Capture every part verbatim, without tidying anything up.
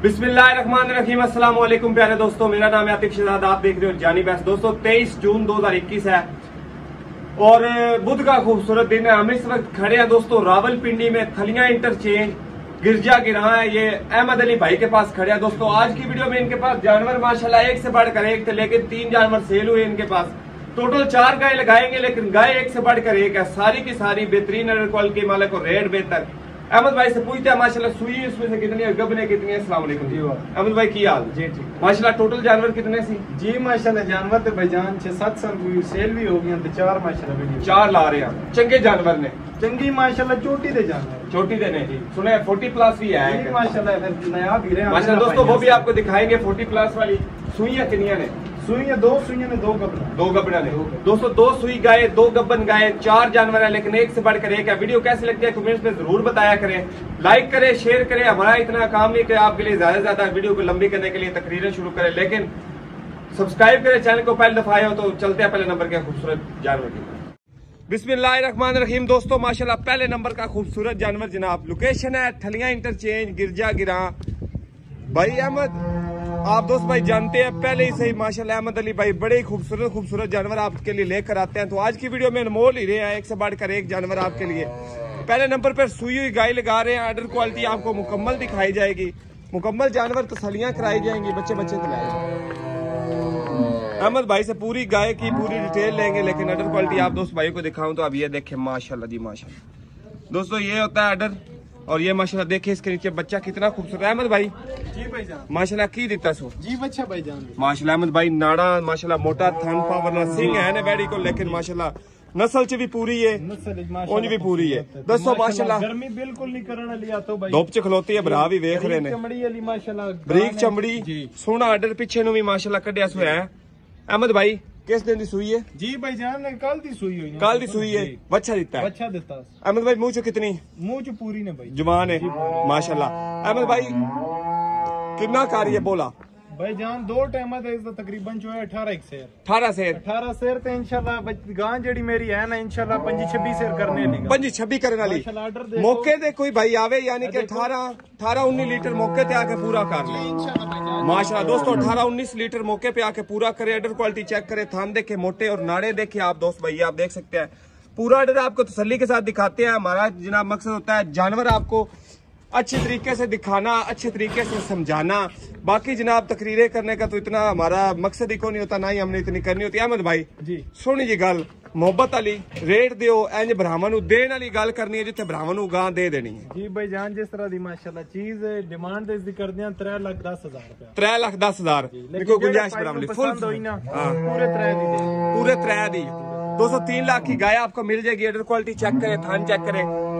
बिस्मिल्लाहिर्रहमानिर्रहीम, अस्सलाम वालेकुम प्यारे दोस्तों, मेरा नाम है आतिफ शहजाद, आप देख रहे हो जानी बैस। दोस्तों तेईस जून दो हजार इक्कीस है और बुध का खूबसूरत दिन है। हम इस वक्त खड़े हैं दोस्तों रावलपिंडी में, थलियां इंटरचेंज गिरजा गिरा है। ये अहमद अली भाई के पास खड़े हैं दोस्तों। आज की वीडियो में इनके पास जानवर माशाल्लाह एक से बढ़कर एक थे, लेकिन तीन जानवर सेल हुए इनके पास। टोटल चार गाय लगाएंगे, लेकिन गाय एक से बढ़कर एक है, सारी की सारी बेहतरीन क्वालिटी के मालिक और रेट बेहतर। अहमद भाई से पूछते हैं माशाल्लाह सुई उसमें से कितनी है, गबने कितनी है। अस्सलाम वालेकुम जी। अहमद भाई की हाल जी? ठीक माशाल्लाह। टोटल जानवर कितने सी जी? माशाल्लाह जानवर तो भाईजान छह सात साल हुई सेल भी हो गई, चार माशाल्लाह चार ला रहे हैं। चंगे जानवर ने, चंगी माशाल्लाह चोटी दे जानवर, छोटी देने सुने फोर्टी प्लस भी है माशाल्लाह। नया भी रहे माशाल्लाह दोस्तों, वो भी आपको दिखाएंगे फोर्टी प्लस वाली। सुइयां कितनी ने? सुइयां दो सुइयां ने, दो गबना दो गबना ने। दोस्तों दो सुई गाय, दो गब्बन गाय, चार जानवर है, लेकिन एक से बढ़कर एक है। वीडियो कैसी लगती है कमेंट्स में जरूर बताया करें, लाइक करें, शेयर करें। हमारा इतना काम नहीं कि आपके लिए ज्यादा से ज्यादा वीडियो को लंबी करने के लिए तकरीरें शुरू करें, लेकिन सब्सक्राइब करें चैनल को, पहले दफा आए हो तो चलते हैं पहले नंबर के खूबसूरत जानवर की। बिस्मिल्लाहिर्रहमानिर्रहीम दोस्तों, माशाल्लाह पहले नंबर का खूबसूरत जानवर जनाब। लोकेशन है थलियां इंटरचेंज गिरजा गिरा। भाई अहमद आप दोस्त भाई जानते हैं पहले ही सही माशाल्लाह अहमद अली भाई बड़े ही खूबसूरत खूबसूरत जानवर आपके लिए लेकर आते हैं। तो आज की वीडियो में अनमोल ही रहे हैं, एक से बढ़कर एक जानवर आपके लिए। पहले नंबर पर सुई हुई गाय लगा रहे हैं, आर्डर क्वालिटी आपको मुकम्मल दिखाई जाएगी, मुकम्मल जानवर तसलियां कराई जाएंगी, बच्चे बच्चे खिलाए जाएंगे। अहमद भाई से पूरी गाय की पूरी डिटेल लेंगे, लेकिन अडर क्वालिटी आप दोस्त भाई को दिखाऊं तो अब ये देखें माशाल्लाह जी माशाल्लाह। दोस्तों ये होता है अडर, और ये माशाल्लाह देखिए इसके नीचे बच्चा कितना खूबसूरत है। अहमद भाई जी भाईजान माशाल्लाह की दिता सो जी बच्चा भाईजान माशाल्लाह। अहमद भाई नाड़ा माशाल्लाह मोटा थन पावर सिंह है ना बैडी को, लेकिन माशाल्लाह नस्ल च भी पूरी है, उंज भी पूरी है। दसो माशाल्लाह गर्मी बिल्कुल नहीं करने लिया तो भाई धुप च खलोती है भरा भी वेख रहे ने। चमड़ी वाली माशाल्लाह बरीक चमड़ी सोना आर्डर पिछे नु भी माशाल्लाह कढ़िया सो है। अहमद भाई किस दिन दी सुई है? जी भाईजान ने कल दी सुई हुई, कल दी सुई है, बच्चा दिता है, बच्चा देता। अहमद भाई मुंह चो कितनी? मुंह चो पूरी ने भाई, जुबान है माशाल्लाह। अहमद भाई कितना कारी है बोला? भाईजान दो टाइम तकरीबन जो है अठारह एक शेर अठारह शेर अठारह शेर तो इंशाल्लाह गां जेडी मेरी है ना इंशाल्लाह पंजी छब्बी शेर करने वाली पंजी छब्बी करने वाली। मौके ते कोई भाई आवे यानी कि अठारह अठारह उन्नीस लीटर मौके ते आके पूरा कर ले माशाल्लाह। दोस्तों अठारह उन्नीस लीटर मौके पे आके पूरा करे। अडर क्वालिटी चेक करे, थान देखे मोटे और नाड़े देखे आप दोस्त भाई, आप देख सकते हैं पूरा अडर आपको तसल्ली के साथ दिखाते हैं। हमारा जनाब मकसद होता है जानवर आपको अच्छे तरीके से दिखाना, अच्छे तरीके से समझाना। बाकी जनाब तकरीरें करने का तो इतना हमारा मकसद ही को नहीं होता, ना ही हमने इतनी करनी होती। अहमद भाई जी सुनी जी गल मोहब्बत वाली, रेट दियो इंज ब्राह्मण देने वाली गल करनी है, जिथे ब्राह्मण गां दे देनी है। जी भाई जान जिस तरह दी माशाल्लाह चीज डिमांड इसकी कर दिया त्रै लाख दस हजार रुपया, त्रै लाख दस हजार देखो गुंजाइश ब्राह्मण फुल पूरे त्रै दी पूरे त्रै दी। दोस्तों तीन लाख की गाय आपको मिल जाएगी। अडर क्वालिटी चेक करे, थान चेक करे,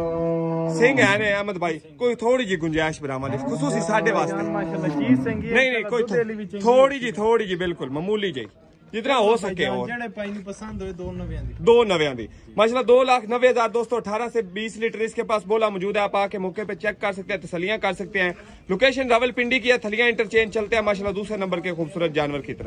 सिंह है ने अहमद भाई, कोई थोड़ी जी गुंजाइश ब्राह्मण खुसूसी साढ़े वास्ते नहीं नहीं कोई थोड़ी जी थोड़ी जी बिल्कुल मामूली जी जितना हो सके हो। पसंद हो दो नवे दो नवे दी माशाल्लाह दो लाख नब्बे हजार। दोस्तों अठारह से बीस लीटर इसके पास बोला मौजूद है, आप आके मौके पे चेक कर सकते हैं, तसलियां कर सकते हैं। लोकेशन रावलपिंडी की है, थलियां इंटरचेंज। चलते हैं माशाल्लाह दूसरे नंबर के खूबसूरत जानवर की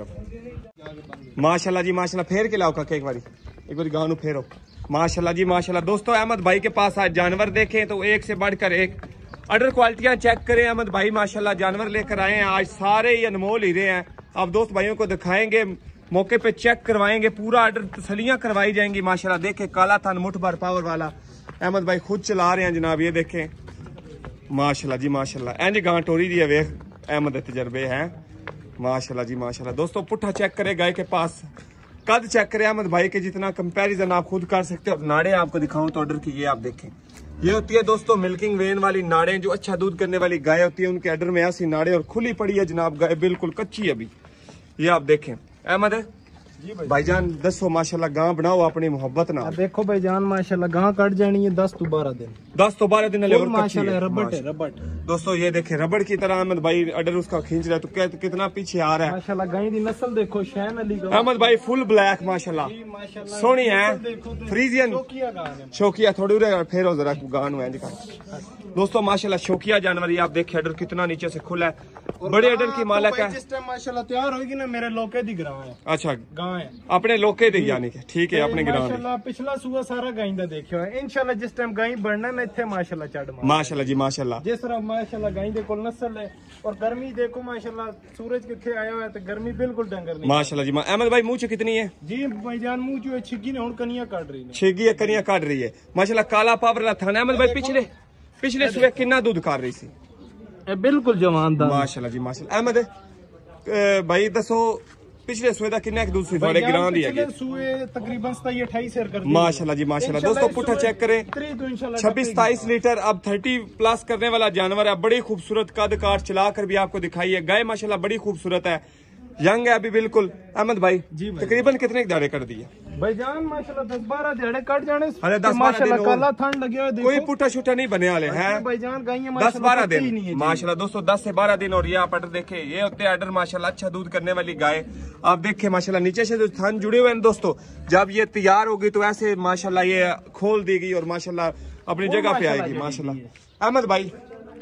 तरफ। माशाल्लाह जी माशाल्लाह फेर के लाओ का एक बारी एक बारी गाँव फेरो माशाल्लाह जी माशाल्लाह। दोस्तों अहमद भाई के पास आज जानवर देखें तो एक से बढ़कर एक। अडर क्वालिटियां चेक करें, अहमद भाई माशाल्लाह जानवर लेकर आए हैं आज, सारे ही अनमोल ही रहे हैं। आप दोस्त भाइयों को दिखाएंगे, मौके पे चेक करवाएंगे, पूरा अडर तसलियां करवाई जाएंगी माशाल्लाह। देखें काला थान मुठ भर पावर वाला अहमद भाई खुद चला रहे हैं जनाब, ये देखें माशाल्लाह जी माशाल्लाह। इंज गां टोरी दी वेख अहमद तजर्बे हैं माशाल्लाह जी माशाल्लाह। दोस्तों पुट्ठा चेक करे गाय के पास, कद चेक करें अहमद भाई के, जितना कंपैरिजन आप खुद कर सकते हो। नाड़े आपको दिखाऊं तो ऑर्डर की ये आप देखें, ये होती है दोस्तों मिल्किंग वेन वाली नाड़े, जो अच्छा दूध करने वाली गाय होती है उनके ऑर्डर में ऐसी नाड़े, और खुली पड़ी है जनाब गाय, बिल्कुल कच्ची अभी। ये आप देखें अहमद जी भाई भाईजान दसो माशाल्लाह गां बनाओ अपनी मोहब्बत ना। देखो भाईजान माशाल्लाह गां कट जानी है दस तो बारह दिन दस तो बारह दिन माशाल्लाह रबड़ है रबड़। दोस्तों ये देखे रबड़ की तरह अहमद भाई अडर उसका खींच रहा है, तो क्या कितना पीछे आ रहा है माशाल्लाह। गाय दी नस्ल देखो शैन अली का अहमद भाई फुल ब्लैक माशाल्लाह सोहनी है, फ्रीजियन शौकिया थोड़ी फेरो जरा गां है। दोस्तों माशाल्लाह शौकिया जानवर, ये आप देखे अडर कितना नीचे से खुला है, बड़े अडर की मालक है। जिस टाइम माशाल्लाह तैयार होगी ना मेरे लोके दी ग्रां है। अच्छा गां है अपने लोके दी यानी कि ठीक है अपने ग्रां माशाल्लाह। पिछला सुआ सारा गाय दा देखियो है इंशाल्लाह। जिस टाइम गाय बढ़ना ना इतने माशाल्लाह चढ़ माशाल्लाह जी माशाल्लाह। जिस तरह माशाल्लाह गाय दे कोल नस्ल है और गर्मी देखो माशाल्लाह सूरज कितने आया हुआ है तो गर्मी बिल्कुल डंगर नहीं माशाल्लाह जी। अहमद भाई मुँह कितनी है जी भाईजान? मुँह जो छिगी ने हुन कनिया काट रही है, छिगी कनिया काट रही है माशाल्लाह। काला पावर वाला थाना अहमद भाई पिछले पिछले सुबह कितना दूध कर रही सी? बिल्कुल जवान दा माशाल्लाह जी माशाल्लाह। अहमद भाई दसो पिछले सुबह दा कितना दूध सी थोड़े गिरां दी है? सुबह तकरीबन सताईस अट्ठाईस शेयर कर दी माशाल्लाह जी माशाल्लाह। दोस्तों पुट्ठा चेक करें छब्बीस सताईस लीटर अब थर्टी प्लस करने वाला जानवर है। बड़ी खूबसूरत कद काट चला कर भी आपको दिखाई है। गाय माशाल्लाह बड़ी खूबसूरत है, यंग है अभी बिल्कुल। अहमद भाई जी तकरीबन कितने दाड़े कर दिए भाईजान? माशाल्लाह दस बारह दाड़े कट जाने। अरे दस माशाल्लाह काला थन लगे हुए, कोई पुट्ठा छुट्टा नहीं बने वाले हैं भाईजान। गाय दस बारह दिन माशाल्लाह दोस्तों, दस से बारह दिन। और ये आप ऑर्डर देखे, ये होते ऑर्डर माशाल्लाह अच्छा दूध करने वाली गाय। आप देखे माशाल्लाह नीचे से जो थन जुड़े हुए हैं दोस्तों, जब ये तैयार होगी तो ऐसे माशाल्लाह ये खोल देगी और माशाल्लाह अपनी जगह पे आएगी माशाल्लाह। अहमद भाई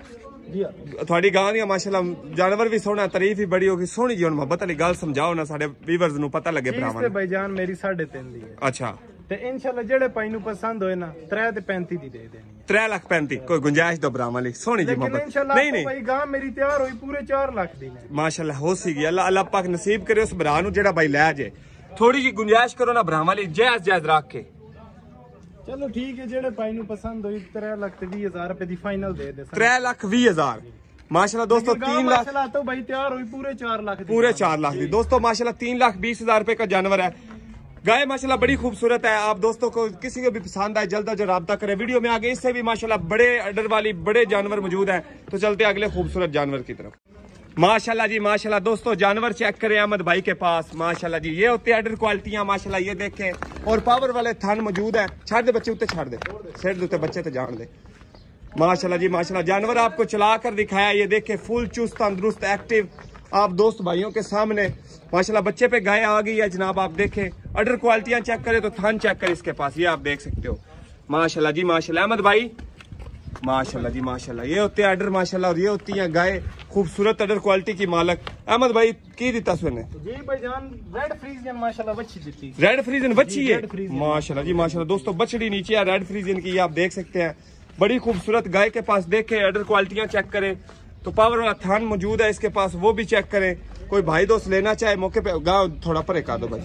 थोड़ी गां दी माशाल्लाह जानवर भी सोहना, तारीफ भी बड़ी होगी। सोहनी जी मोहब्बत वाली गल समझाओ ना साडे व्यूअर्स नु पता लगे भरावां नूं। भाईजान मेरी साढ़े तीन दी है। अच्छा ते इंशाल्लाह जेड़े भाई नूं पसंद होए ना त्रै ते पैंती दी दे देनी। त्रै लाख पैंती कोई गुंजाइश दो भरावां ली। सोहनी जी मोहब्बत नहीं नहीं भाई गां मेरी तैयार होई पूरे चार लाख दी ने माशाल्लाह। हो सी गई अल्लाह अल्लाह पाक नसीब करे उस भरा नु जेड़ा भाई लै जे। थोड़ी जी गुंजाइश करो ना भरावां ली, जायज जायज रख के। चलो ठीक है, जेड़े भाई नूं पसंद होई त्रै लाख ते बीस हजार रुपए दी फाइनल दे दे। त्रै लाख बीस हजार माशाल्लाह दोस्तों। तीन लाख तो भाई तैयार हुई पूरे चार लाख पूरे चार लाख दी दोस्तों माशाल्लाह। तीन लाख बीस हजार रुपए का जानवर है। गाय माशाल्लाह बड़ी खूबसूरत है। आप दोस्तों को किसी को भी पसंद आए जल्द जो राब्ता करें। वीडियो में आगे इससे भी माशाल्लाह बड़े ऑर्डर वाली बड़े जानवर मौजूद है। तो चलते अगले खूबसूरत जानवर की तरफ। माशाल्लाह जी माशाल्लाह दोस्तों, जानवर चेक करें अहमद भाई के पास माशाल्लाह जी। ये होते ऑर्डर क्वालिटियां माशाल्लाह, ये देखें। और पावर वाले थान मौजूद है। छाड़ दे बच्चे उत्ते, छाड़ दे सेट उत्ते बच्चे तो जान दे माशाल्लाह जी माशाल्लाह। जानवर आपको चला कर दिखाया, ये देखे फुल चुस्त तंदुरुस्त एक्टिव। आप दोस्त भाइयों के सामने माशाल्लाह बच्चे पे गाय आ गई है जनाब। आप देखें अडर क्वालिटियां चेक करें तो थान चेक करें इसके पास, ये आप देख सकते हो माशाल्लाह जी माशाल्लाह। अहमद भाई माशाल्लाह जी माशाल्लाह। ये होते हैं अडर माशाल्लाह और ये होती हैं गाय खूबसूरत अडर क्वालिटी की मालक। अहमद भाई की दिता सुने जी भाईजान? रेड फ्रीजियन माशाल्लाह बच्ची जीती। रेड फ्रीजियन बच्ची है माशाल्लाह जी माशाल्लाह। दोस्तों बछड़ी नीचे है रेड फ्रीजियन की, ये आप देख सकते हैं। बड़ी खूबसूरत गाय के पास देखें, अडर क्वालिटियां चेक करें तो पावर वाला थान मौजूद है इसके पास, वो भी चेक करें। कोई भाई दोस्त लेना चाहे मौके पे गाँव थोड़ा परे कर दो भाई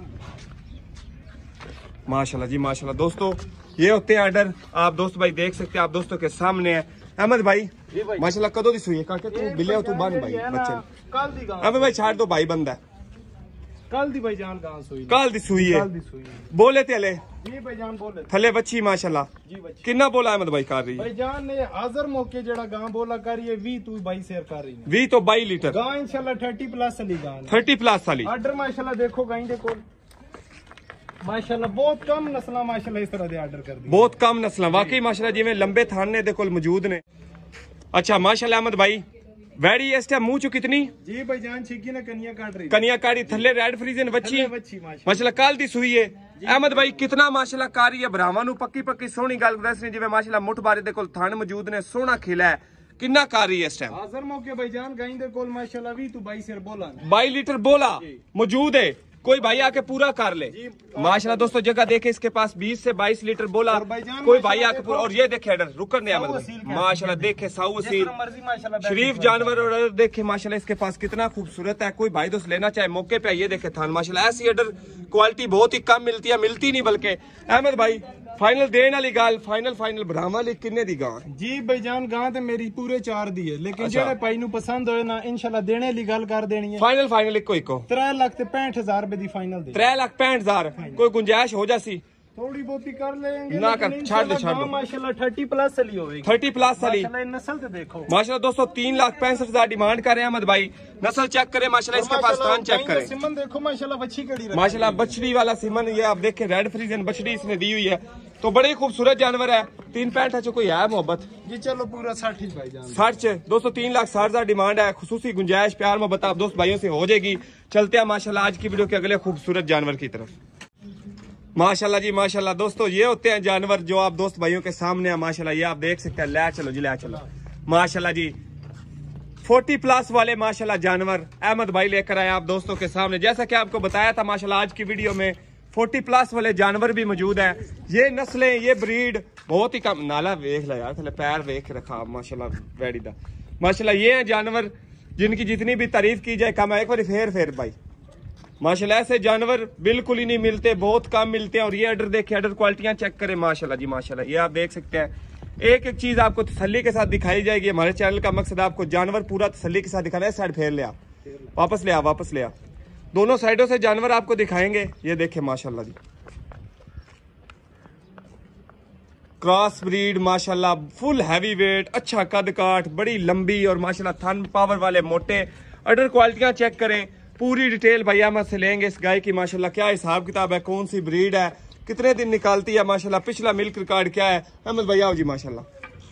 माशाल्लाह जी माशाल्लाह। दोस्तों ये होते हैं ऑर्डर, आप दोस्त भाई देख सकते हैं, आप दोस्तों के सामने है। अहमद भाई माशाल्लाह कदों दी सुई है काके तू बिले हो तू बन भाई बच्चे कल दी गां। अहमद भाई छाड़ दो भाई बंदा कल दी भाईजान गां सुई कल दी सुई है। बोले ते ले जी भाईजान बोले थले बच्ची माशाल्लाह जी बच्ची कितना बोला अहमद भाई कर रही है भाईजान ने हाजिर मौके जेड़ा गां बोला कर रही है बीस तू भाई शेयर कर रही है बीस तो बाईस लीटर गां इंशाल्लाह तीस प्लस वाली गां तीस प्लस वाली ऑर्डर माशाल्लाह देखो गां दे कोल माशाल्लाह बहुत कम नस्लां माशाल्लाह इस तरह दे ऑर्डर कर दी बहुत कम नस्लां वाकई माशाल्लाह जिवें लंबे थाने दे कोल मौजूद ने। अच्छा माशाल्लाह अहमद भाई वैडी इस टाइम मुंह चो कितनी जी भाईजान छिकी ने कनिया काट रही कनिया काटी थल्ले रेड फ्रीजन बच्ची माशाल्लाह कल दी सुई है। अहमद भाई कितना माशाल्लाह कारी है भरावां नू पक्की पक्की सोहनी गल दसनी जिवें माशाल्लाह मुठ बारे दे कोल थान मौजूद ने सोहना खिला है कितना कारी है इस टाइम हाजिर मौके भाईजान गाय दे कोल माशाल्लाह बीस तू बाईस शेर बोला बाईस लीटर बोला मौजूद है। कोई भाई आके पूरा कर ले माशाल्लाह। दोस्तों जगह देखे इसके पास बीस से बाईस लीटर बोला कोई भाई आके पूरा। और ये देखे अडर रुकन दे माशाल्लाह देखे साऊ वसील शरीफ जानवर और अडर देखे माशाल्लाह इसके पास कितना खूबसूरत है। कोई भाई दोस्त लेना चाहे मौके पे ये देखे थान माशाल्लाह। ऐसी अडर क्वालिटी बहुत ही कम मिलती है, मिलती नहीं बल्कि। अहमद भाई फाइनल देने वाली गाल फाइनल फाइनल भरावां वाली किन्ने दी गां जी भाईजान गां ते मेरी पूरे चार दी है लेकिन जेड़े भाई नू पसंद होए ना इंशाल्लाह देने वाली गल कर देनी है। फाइनल फाइनल इको इको तीन लाख ते पैंठ हजार रुपए दी फाइनल दे तीन लाख पैंठ हजार कोई गुंजाइश हो जासी थोड़ी बहुती कर लेंगे ना कर छाड़ दे छाड़ दो माशाल्लाह तीस प्लस वाली होगी तीस प्लस वाली माशाल्लाह नस्ल ते देखो माशाल्लाह। दोस्तों तीन लाख पैंसठ हजार डिमांड कर रहे हैं अहमद भाई। नस्ल चेक करें माशाल्लाह इसके पास थान चेक करें सिमन देखो माशाल्लाह बच्ची कड़ी माशाल्लाह बछड़ी वाला सिमन ये आप देखें रेड फ्रीजन बछड़ी इसने दी हुई है तो बड़ी खूबसूरत जानवर है। तीन पैंठ है कोई है मोहब्बत जी चलो पूरा साठ भाईजान साठ दोस्तों तीन लाख साठ हजार डिमांड है। खुसूसी गुंजाइश प्यार मोहब्बत आप दोस्त भाइयों से हो जाएगी। चलते हैं माशाल्लाह आज की वीडियो के अगले खूबसूरत जानवर की तरफ। माशाल्लाह जी माशाल्लाह। दोस्तों ये होते हैं जानवर जो आप दोस्त भाइयों के सामने है माशाल्लाह। ये आप देख सकते हैं ले चलो जी ले चलो माशाल्लाह जी चालीस प्लस वाले माशाल्लाह जानवर अहमद भाई लेकर आए आप दोस्तों के सामने। जैसा कि आपको बताया था माशाल्लाह आज की वीडियो में फोर्टी प्लस वाले जानवर भी मौजूद हैं। ये नस्लें, ये ब्रीड बहुत ही कम। नाला वेख ला यार, थले पैर वेख के रखा माशाल्लाह वैडी दा माशाल्लाह। ये हैं जानवर जिनकी जितनी भी तारीफ की जाए कम है। एक बार फेर फेर भाई माशाल्लाह, ऐसे जानवर बिल्कुल ही नहीं मिलते, बहुत कम मिलते हैं। और ये अडर देखे, अडर क्वालिटियां चेक करें माशाल्लाह जी माशाल्लाह। ये आप देख सकते हैं, एक एक चीज आपको तसल्ली के साथ दिखाई जाएगी। हमारे चैनल का मकसद आपको जानवर पूरा तसल्ली के साथ दिखाना है। साइड फेर ले आ, वापस ले आ, वापस ले आ। दोनों साइडों से जानवर आपको दिखाएंगे। ये देखे माशाल्लाह जी, क्रॉस ब्रीड माशाल्लाह, फुल हैवी वेट, अच्छा कद काट, बड़ी लंबी और माशाल्लाह थन पावर वाले मोटे। अडर क्वालिटियां चेक करें, पूरी डिटेल भैया अहमद से लेंगे इस गाय की माशाल्लाह। क्या हिसाब किताब है, कौन सी ब्रीड है, कितने दिन निकालती है माशाल्लाह, पिछला मिल्क रिकॉर्ड क्या है। अहमद भैया आओ जी माशाल्लाह।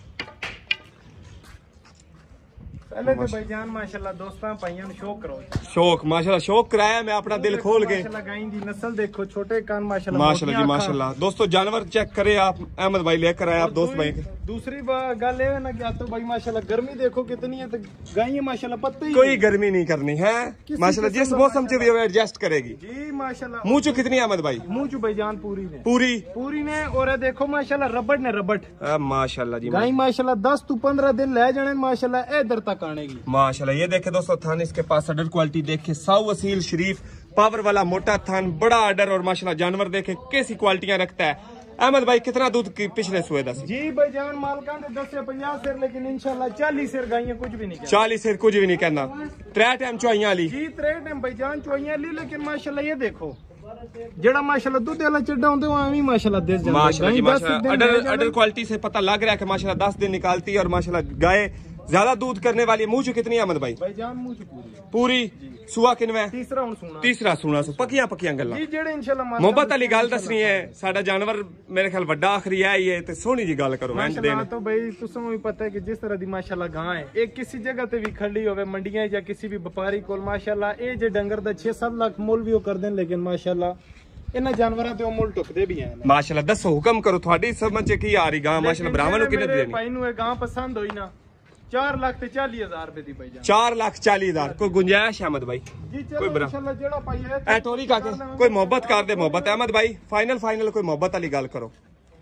पहले तो भाईजान माशाल्लाह दोस्तां भाइयों ने शौक करो, शौक माशाल्लाह शौक कराया मैं अपना दिल खोल के। माशाल्लाह गाय दी नस्ल देखो, छोटे कान माशाल्लाह माशाल्लाह जी माशाल्लाह। दोस्तों जानवर चेक करें आप, अहमद भाई लेकर आए आप दोस्त भाई। दूसरी गल है ना क्या तो भाई माशाल्लाह गर्मी देखो कितनी है, तो गाय माशाल्लाह पत्ते ही कोई गर्मी नहीं करनी है माशाल्लाह, जिस मौसम से भी एडजस्ट करेगी जी माशाल्लाह। मुँह चो कितनी अहमद भाई? मुँह चो भाईजान पूरी ने पूरी पूरी ने। और देखो माशाल्लाह रबड़ ने रबड़ माशाल्लाह जी। गाय माशाल्लाह दस टू पंद्रह दिन ले जाने माशाल्लाह इधर तक आनेगी माशाल्लाह। ये देखे दोस्तों थान इसके पास अडर क्वालिटी देखे, साउ असील शरीफ पावर वाला मोटा थान, बड़ा अडर। और माशाल्लाह जानवर देखे कैसी क्वालिटियां रखता है। अहमद भाई कितना दूध की पिछले सुए दस? जी भाईजान मालकां दे दस से पचास सिर, लेकिन इंशाल्लाह चालीस सिर गाइयां कुछ भी नहीं कहना। चालीस सिर कुछ भी नहीं कहना। त्रै टाइम चुआइयां ली जी, त्रै टाइम भाईजान चुआइयां ली। लेकिन माशाल्लाह ये देखो जेड़ा माशाल्लाह दूध वाला चड्डा होंदे वो आमी माशाल्लाह दे जांदे। माशाल्लाह जी माशाल्लाह। अडर अडर क्वालिटी से पता लग रहा है कि माशाल्लाह दस दिन निकालती है। और माशाल्लाह गाय ज्यादा दूध करने वाली है। मुँह चो कितनी अहमद भाई? भाईजान मुँह चो पूरी पूरी। सुआ किनवा? तीसरा हुन सुना। तीसरा सुना सो पक्कियां पक्कियां गल्लां जी, जेड़े इंशाल्लाह मोहब्बत वाली गल दसनी है। साडा जानवर मेरे ख्याल वड्डा आखरी है ये, ते सोहनी जी गल करो। माशाल्लाह तो भाई तुसां भी पता है कि जिस तरह दी माशाल्लाह गां है, एक किसी जगह ते भी खड़ी होवे मंडियां या किसी भी व्यापारी कोल माशाल्लाह ए जे डंगर दा छह सात लाख मुल भी कर देन, लेकिन माशाल्लाह इन्हां जानवरां ते मुल टुकदे भी हैं माशाल्लाह। दसो हुक्म करो, थोड़ी समझ च की आ रही गां माशाल्लाह। ब्राह्मण नु कितने देनी? भाई नु ए गां पसंद होई ना चार लाख ते चालीस हजार रुपए दी भाईजान। चार लाख चालीस हजार कोई गुंजाइश अहमद भाई? जी चलो इंशाल्लाह जेड़ा पाई है ए टोरी काके कोई मोहब्बत कर दे। मोहब्बत अहमद भाई फाइनल फाइनल कोई मोहब्बत वाली गल करो,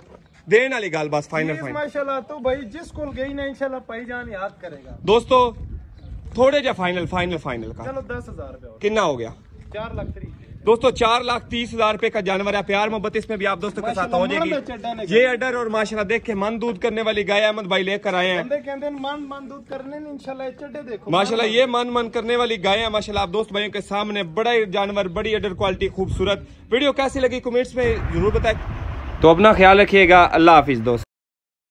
देन वाली गल बस फाइनल फाइनल माशाल्लाह। तो भाई जिस कोल गई ना इंशाल्लाह भाईजान याद करेगा। दोस्तों थोड़े जा फाइनल फाइनल फाइनल का चलो दस हजार रुपए कितना हो गया? चार लाख तीस। दोस्तों चार लाख तीस हजार रुपए का जानवर है। प्यार मोहब्बत इसमें भी आप दोस्तों के साथ हो जाएगी। ये अडर और माशाल्लाह देख के मन दूध करने वाली गाय अहमद भाई लेकर आए हैं। मन मन दूध करने इंशाल्लाह चड्डे देखो माशाल्लाह। ये मन मन करने वाली गाय है माशाल्लाह। आप दोस्त भाइयों के सामने बड़ा जानवर, बड़ी अडर क्वालिटी, खूबसूरत। वीडियो कैसी लगी कमेंट्स में जरूर बताएं। तो अपना ख्याल रखिएगा। अल्लाह हाफिज दोस्त।